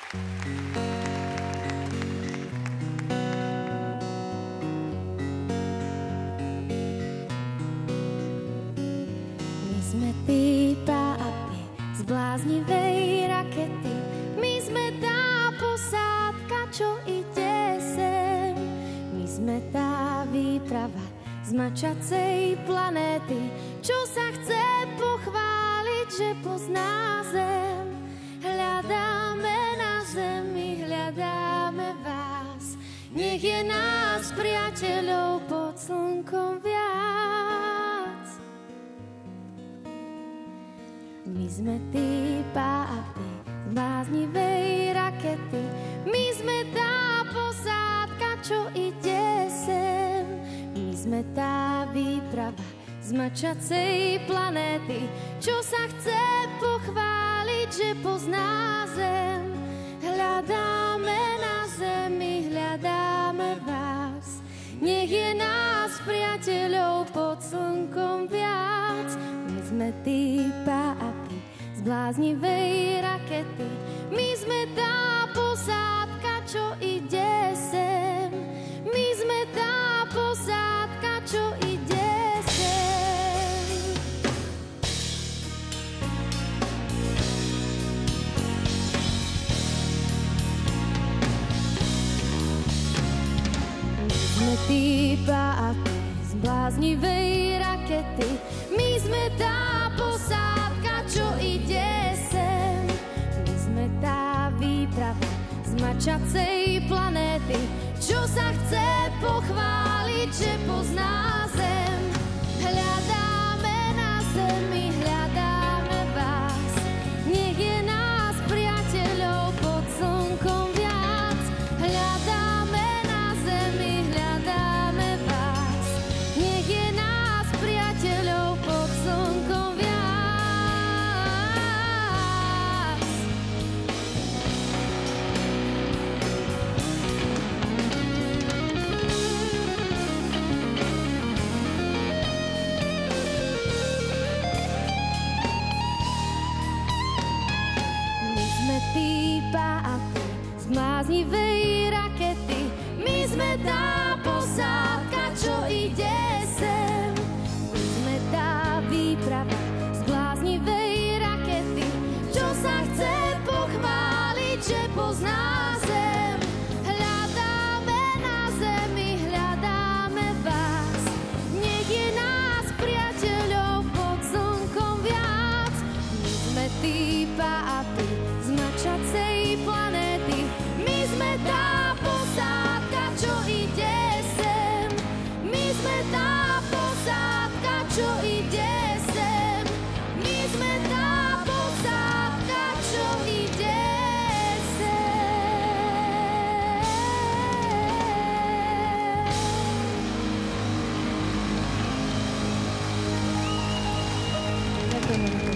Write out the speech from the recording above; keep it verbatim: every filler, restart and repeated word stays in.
My sme Pípa a Pi z bláznivej rakety. My sme tá posádka, čo ide sem. My sme tá výprava z mačacej planéty, čo sa chce pochváliť, že pozná zem. Hľadáme na zemi, hľadáme vás. Nech je nás, priateľov, pod slnkom viac. My sme Pípa a Pi z bláznivej rakety. My sme tá posádka, čo ide sem. My sme tá výprava z mačacej planéty, čo sa chce pochváliť, že pozná zem. Hľadáme na zemi, hľadáme vás. Nech je nás, priateľov, pod slnkom viac. My sme Pípa a Pi z bláznivej rakety. My sme tá posádka, čo ide sem. My sme tá posádka, čo ide sem. My sme Pípa a Pi z bláznivej rakety. My sme tá posádka, čo ide sem. My sme tá výprava z mačacej planéty, čo sa chce pochváliť, že pozná zem. Hľadáme na zemi, hľadáme vás. Nech je nás, priateľov, pod slnkom viac. Hľadáme na zemi, hľadáme vás. Nech je nás, priateľov, pod slnkom viac. Pípa a Pi z bláznivej rakety. My sme tá posádka, čo ide sem. My sme tá výprava z bláznivej rakety, čo sa chce pochváliť, že pozná zem. Hľadáme na zemi, hľadáme vás. Nech je nás, priateľov, pod slnkom viac. My sme Pípa a Pi z mačacej planéty. My sme tá posádka, čo ide sem. My sme tá posádka, čo ide sem. My sme tá posádka, čo ide sem. Ďakujem.